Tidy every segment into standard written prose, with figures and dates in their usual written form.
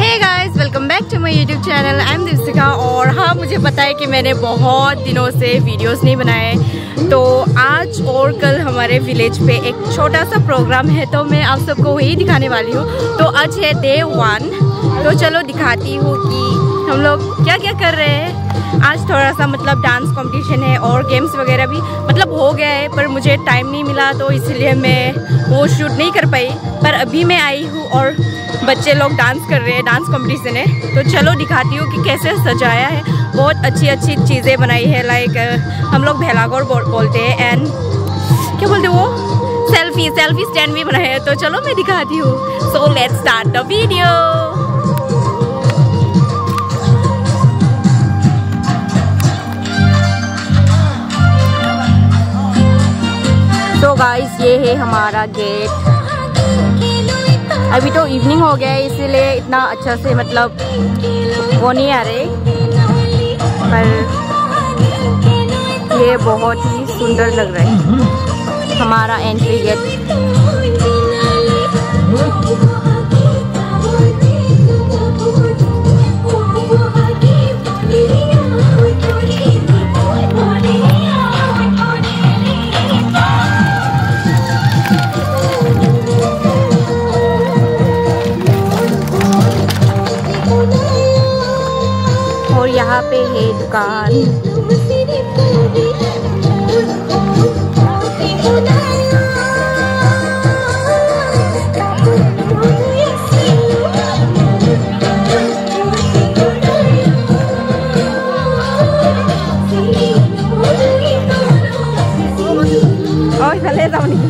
Hey guys, welcome back to my YouTube channel. I am Deepika. और हाँ, मुझे पता है कि मैंने बहुत दिनों से वीडियोस नहीं बनाए, तो आज और कल हमारे विलेज पे एक छोटा सा प्रोग्राम है, तो मैं आप सबको वही दिखाने वाली हूँ। तो आज है डे 1, तो चलो दिखाती हूँ कि हम लोग क्या क्या कर रहे हैं। आज थोड़ा सा मतलब डांस कंपटीशन है और गेम्स वगैरह भी मतलब हो गया है, पर मुझे टाइम नहीं मिला तो इसलिए मैं वो शूट नहीं कर पाई। पर अभी मैं आई हूँ और बच्चे लोग डांस कर रहे हैं, डांस कंपटीशन है। तो चलो दिखाती हूँ कि कैसे सजाया है। बहुत अच्छी अच्छी चीज़ें बनाई है, लाइक हम लोग भेलाघर बोलते हैं, एंड क्या बोलते हैं वो, सेल्फी स्टैंड भी बनाए हैं। तो चलो मैं दिखाती हूँ। So let's start the video. तो गाइस, ये है हमारा गेट। अभी तो इवनिंग हो गया है, इसीलिए इतना अच्छा से मतलब वो नहीं आ रहे, पर ये बहुत ही सुंदर लग रहा है हमारा एंट्री गेट। और यहाँ पे है दुकान। और चले जाओ नहीं।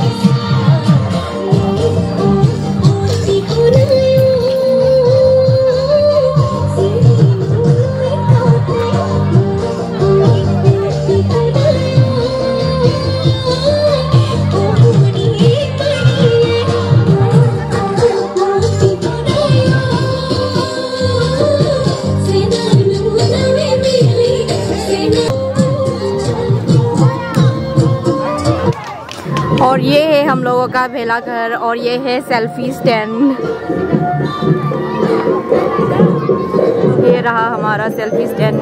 और ये है हम लोगों का भेलाघर, और ये है सेल्फी स्टैंड। ये रहा हमारा सेल्फी स्टैंड।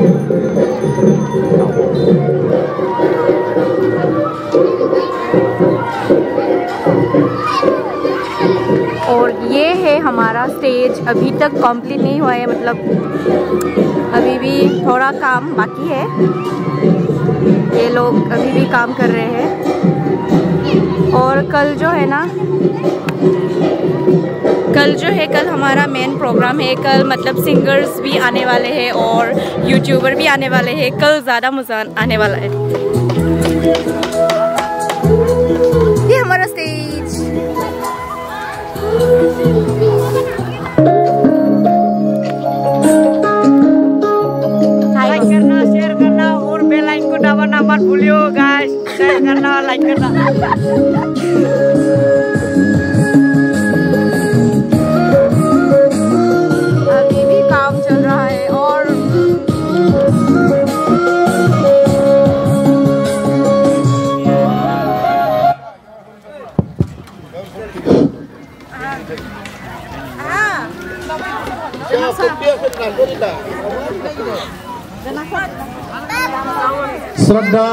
और ये है हमारा स्टेज। अभी तक कंप्लीट नहीं हुआ है, मतलब अभी भी थोड़ा काम बाकी है। ये लोग अभी भी काम कर रहे हैं। और कल जो है ना, कल हमारा मेन प्रोग्राम है। कल मतलब सिंगर्स भी आने वाले हैं और यूट्यूबर भी आने वाले हैं। कल ज़्यादा मज़ा आने वाला है। ये हमारा स्टेज। लाइक करना, शेयर करना और बेल आइकन को दबाना मत भूलियो गाइस। शेयर करना, लाइक करना। अभी भी काम चल रहा है। और श्रद्धा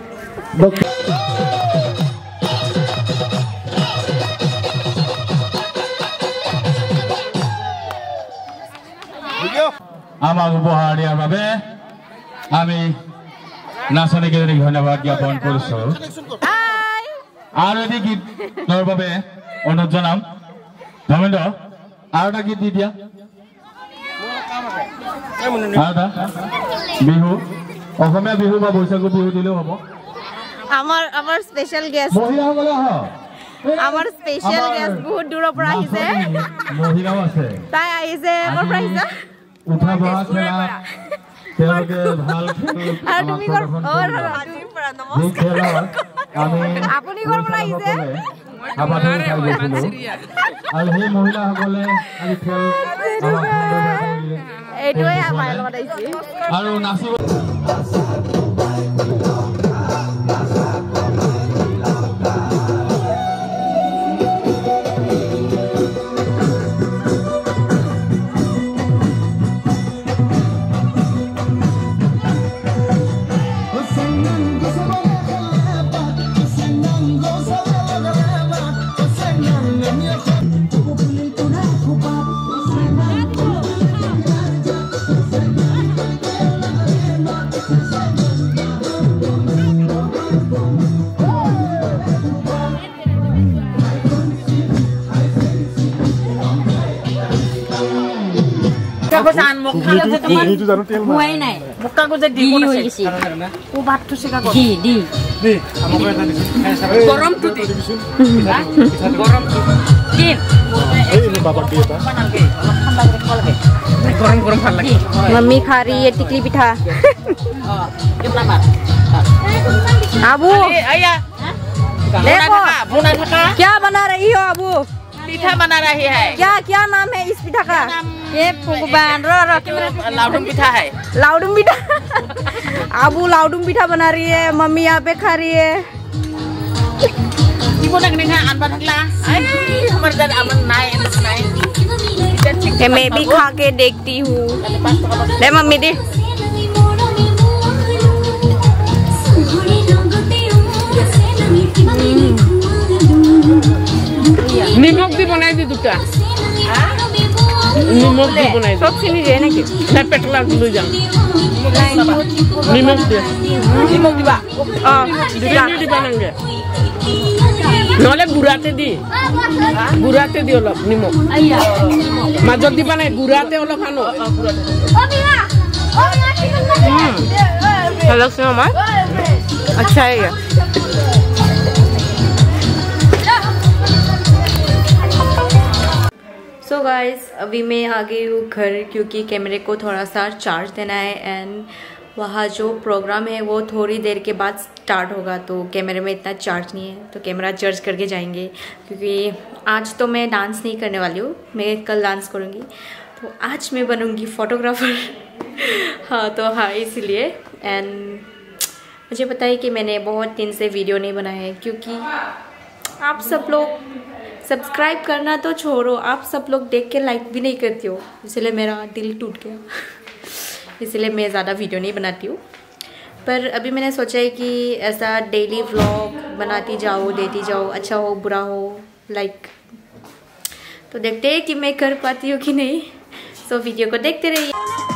আমাক উপহার দিয়াৰ বাবে আমি নাচনীকেইজনীক ধন্যবাদ জ্ঞাপন কৰিছো। আৰু এটি গীতৰ বাবে অনুৰোধ জনাম। ধৰ্মেন্দ্ৰ, আৰু এটা গীত দি দিয়া। বিহু, অসমীয়া বিহু বা বৈশাগু বিহু দিলেও হ'ব। আমাৰ স্পেশাল গেষ্ট, মহিলাসকলে আমাৰ স্পেশাল গেষ্ট বহুত দূৰৰ পৰা আহিছে। মহিলাও আছে, তাই আহিছে। ক'ৰ পৰা আহিছে? উঠা বহা খেলা তেওঁলোকে ভাল আৰু তুমি ক'ৰ পৰা? আপুনি ক'ৰ পৰা আহিছে? আৰু সেই মহিলাসকলে আজি খেল এইটোৱে আমাৰ লগত আহিছে আৰু নাচিব। Pesan muka itu teman. Buai naik. Muka aku jadi di sih. Ubat tuh sih kak. Di. Gorom tuh di. Gorom tuh. Di. ini bapak dia tak? Gorom खा लगे. मम्मी खा रही है टिकली पिठा। अबू देखो क्या बना रही हो अबू? पिठा बना रही है। क्या क्या नाम है इस पिठा का? ये लाउडुम पिठा है। लाउडुम पिठा। अबू लाउडुम पिठा बना रही है, मम्मी यहाँ पे खा रही है। Ibu nak dengar anbat lah. हमारे दादा अमन नाई नाई। मैं भी खा के देखती हूँ। ले मम्मी दी। निमक भी बनाई दी दुटा। निमक भी बनाई दी। सब सीनी है ना क्या? मैं पेटला गुलू जाऊँ। निमक दे। निमक दिबा। ini dibanangge. Nole gurate di. Gurate di olok nimok. Major di mana gurate olok anu. अलग से हमारा अच्छा है ये। सो गाइस अभी मैं आ गई हूँ घर क्योंकि कैमरे को थोड़ा सा चार्ज देना है एंड वहाँ जो प्रोग्राम है वो थोड़ी देर के बाद स्टार्ट होगा तो कैमरे में इतना चार्ज नहीं है तो कैमरा चार्ज करके जाएंगे क्योंकि आज तो मैं डांस नहीं करने वाली हूँ, मैं कल डांस करूँगी तो आज मैं बनूँगी फ़ोटोग्राफ़र। हाँ तो हाँ इसलिए एंड मुझे पता है कि मैंने बहुत दिन से वीडियो नहीं बनाया है क्योंकि आप सब लोग सब्सक्राइब करना तो छोड़ो, आप सब लोग देख के लाइक भी नहीं करते हो, इसलिए मेरा दिल टूट गया। इसलिए मैं ज़्यादा वीडियो नहीं बनाती हूँ। पर अभी मैंने सोचा है कि ऐसा डेली व्लॉग बनाती जाओ, देती जाओ, अच्छा हो बुरा हो लाइक। तो देखते हैं कि मैं कर पाती हूँ कि नहीं। सो वीडियो को देखते रहिए।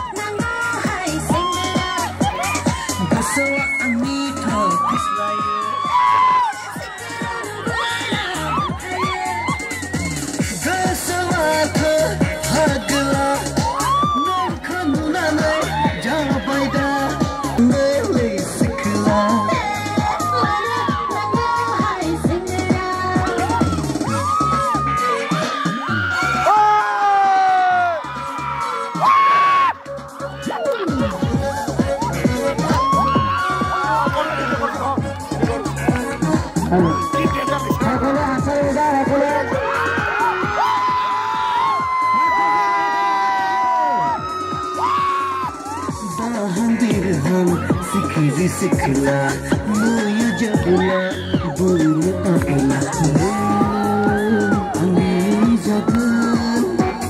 Sikla, muya jabula, bulu apela, ani jabul,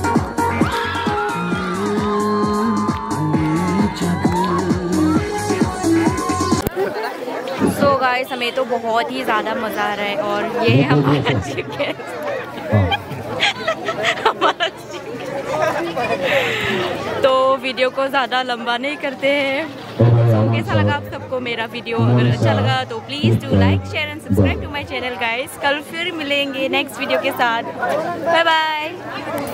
ani jabul. So guys हमें तो बहुत ही ज़्यादा मज़ा आ रहा है और ये है हमारा चिकन। तो वीडियो को ज़्यादा लंबा नहीं करते हैं। कैसा लगा आप सबको मेरा वीडियो? अगर अच्छा लगा तो please do like share and subscribe to my channel guys. कल फिर मिलेंगे नेक्स्ट वीडियो के साथ। Bye bye.